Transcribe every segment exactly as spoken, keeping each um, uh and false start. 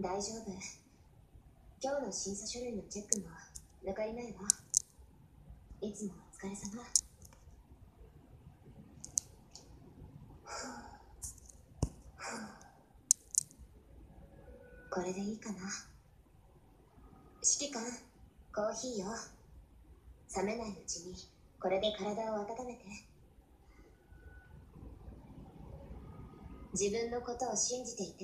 大丈夫。今日の審査書類のチェックも抜かりないわ。いつもお疲れ様。これでいいかな。指揮官、コーヒーよ。冷めないうちにこれで体を温めて。自分のことを信じていて。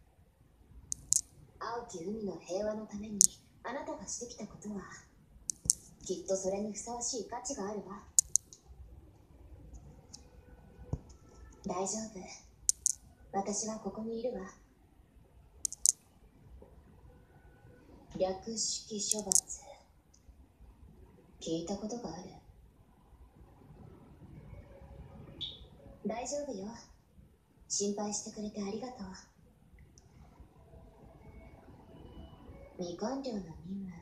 青き海の平和のためにあなたがしてきたことはきっとそれにふさわしい価値があるわ。大丈夫。私はここにいるわ。略式処罰。聞いたことがある。大丈夫よ。心配してくれてありがとう。未完了の任務。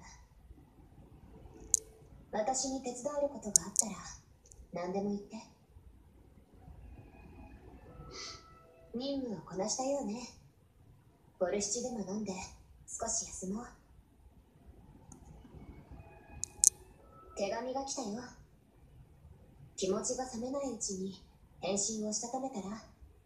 私に手伝えることがあったら何でも言って。任務をこなしたようね。ボルシチでも飲んで少し休もう。手紙が来たよ。気持ちが冷めないうちに返信をしたためたら。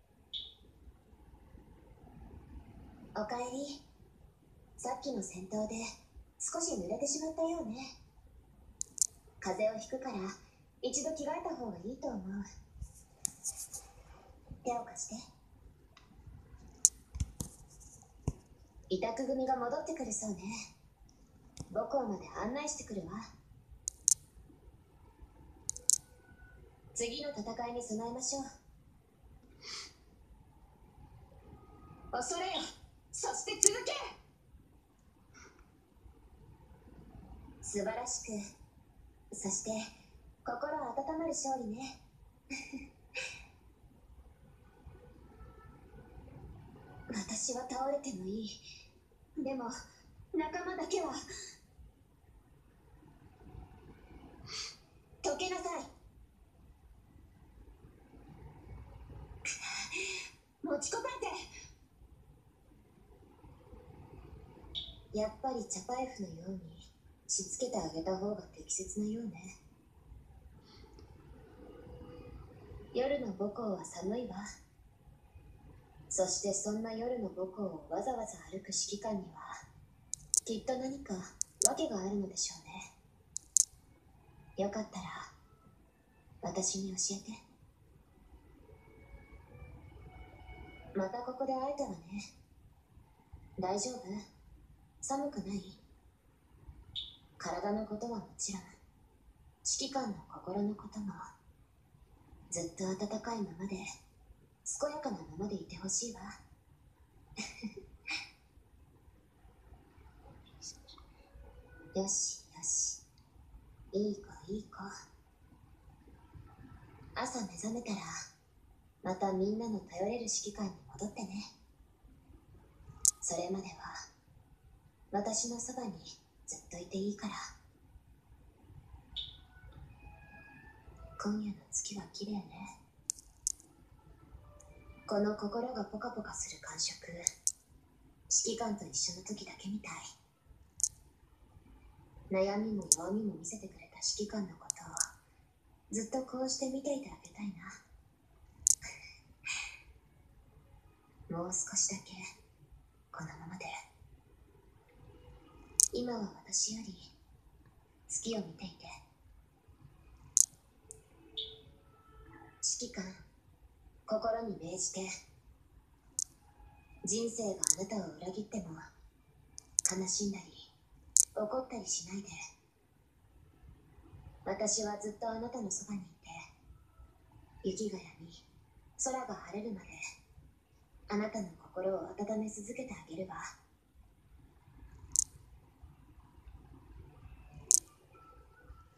おかえり。さっきの戦闘で少し濡れてしまったようね。風邪をひくから一度着替えた方がいいと思う。手を貸して。委託組が戻ってくるそうね。母校まで案内してくるわ。次の戦いに備えましょう。恐れよ、そして続け。素晴らしく、そして心温まる勝利ね。私は倒れてもいい。でも仲間だけは解けなさい。持ちこたえて。やっぱりチャパエフのようにしつけてあげた方が適切なようね。夜の母校は寒いわ。そしてそんな夜の母校をわざわざ歩く指揮官にはきっと何か訳があるのでしょうね。よかったら私に教えて。またここで会えたわね。大丈夫？寒くない？体のことはもちろん指揮官の心のこともずっと温かいままで健やかなままでいてほしいわ。よしよし、いい子いい子。朝目覚めたらまたみんなの頼れる指揮官に戻ってね。それまでは私のそばにずっといていいから。今夜の月は綺麗ね。この心がポカポカする感触、指揮官と一緒の時だけみたい。悩みも弱みも見せてくれた指揮官のことをずっとこうして見ていてあげたいな。もう少しだけこのままで。今は私より月を見ていて。指揮官、心に銘じて。人生があなたを裏切っても悲しんだり怒ったりしないで。私はずっとあなたのそばにいて、雪が止み空が晴れるまであなたの心を温め続けてあげるわ。